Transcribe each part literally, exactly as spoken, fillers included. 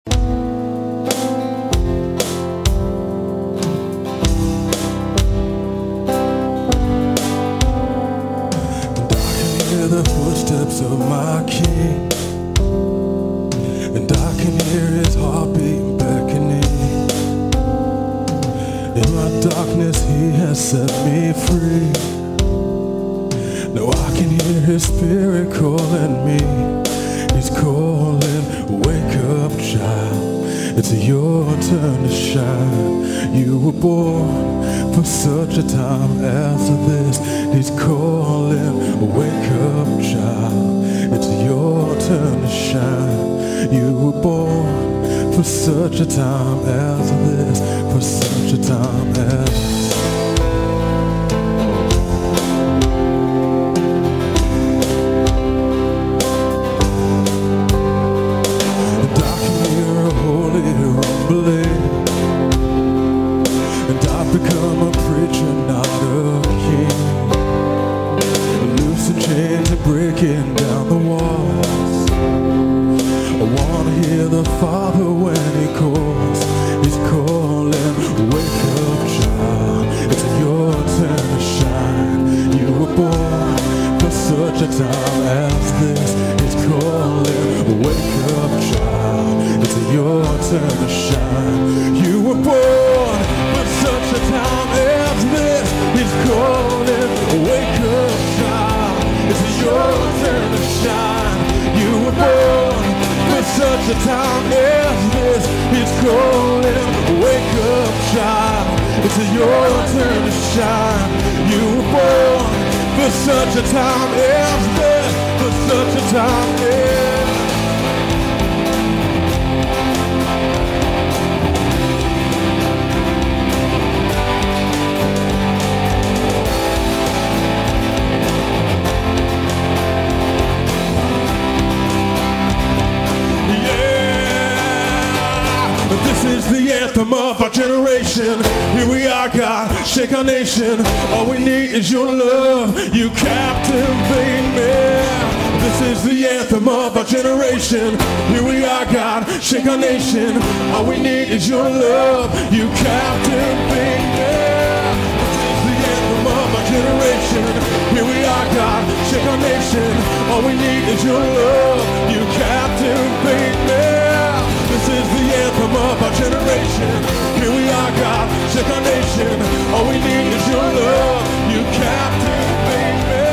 The footsteps of my King, and I can hear his heartbeat beckoning. In my darkness he has set me free. Now I can hear his spirit calling me. He's calling, wake up child, it's your turn to shine. You were born for such a time as this. He's calling, wake up child, it's your turn to shine. You were born for such a time as this, for such a time as this. And I can hear a holy rumbling, and I've become a preacher, not a king. Loose and chains are breaking down the walls. I wanna hear the Father when he calls. He's calling, wake up child, it's your turn to shine. You were born for such a time as this. He's calling, wake up child, it's your turn to shine. You were born for such a time as this. He's calling, wake up child, it's your turn to shine. You were born for such a time as this. He's calling, wake up child, it's your turn to shine. You were born for such a time as this, for such a time as. This is the anthem of our generation. Here we are, God, shake our nation. All we need is your love, you captivate me. This is the anthem of our generation. Here we are, God, shake our nation. All we need is your love, you captivate me. This is the anthem of our generation. Here we are, God, shake our nation. All we need is your love, you captivate me. This is the anthem of our generation. Here we are, God, shake our nation. All we need is your love, you captivate me.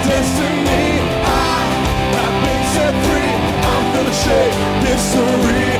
History.